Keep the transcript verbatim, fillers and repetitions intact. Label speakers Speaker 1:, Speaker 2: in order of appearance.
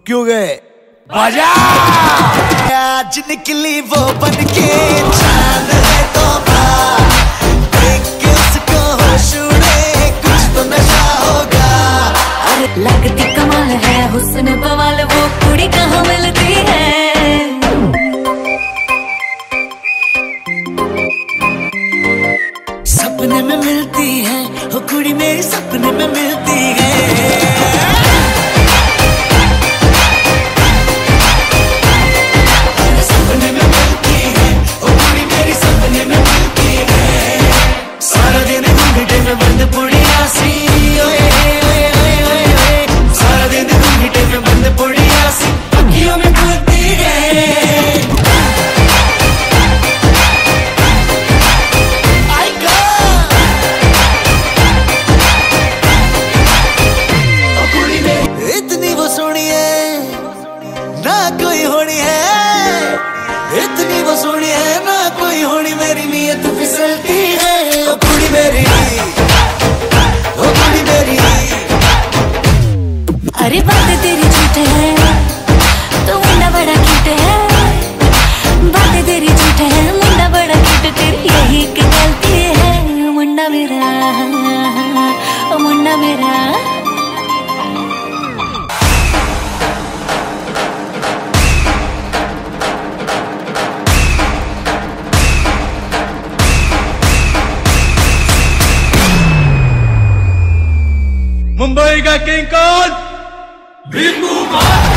Speaker 1: क्यों गए? बाजा आज निकली वो बनके चांद है तो देख के उसको होश उड़े, कुछ तो नशा होगा।
Speaker 2: अरे लगती कमाल है हुस्न बवाल, वो कुड़ी कहाँ मिलती है?
Speaker 1: सपने में मिलती है वो कुड़ी, मेरी सपने में मिलती है। सपने में मिलती है वो कुड़ी, मेरी सपने में मिलती है। सारा दिन घूंघटे में बंद पुड़िया सी, ओए ओए ओए ओए ओए। सारा दिन घूंघटे में बंद पुड़िया सी, अखियों में घुलती है। ना कोई होनी है, इतनी वो सोनी है, ना कोई होनी, मेरी नीयत फिसलती है। ओ कुड़ी मेरी, ओ कुड़ी मेरी।
Speaker 2: अरे बात तेरी झूठ है तो मुंडा बड़ा क्यूट है, बात तेरी झूठ है मुंडा बड़ा क्यूट, तेरी यही की गलती है। मुंडा मेरा, ओ मुंडा मेरा।
Speaker 3: मुंबई का किंग कौन? भीमू।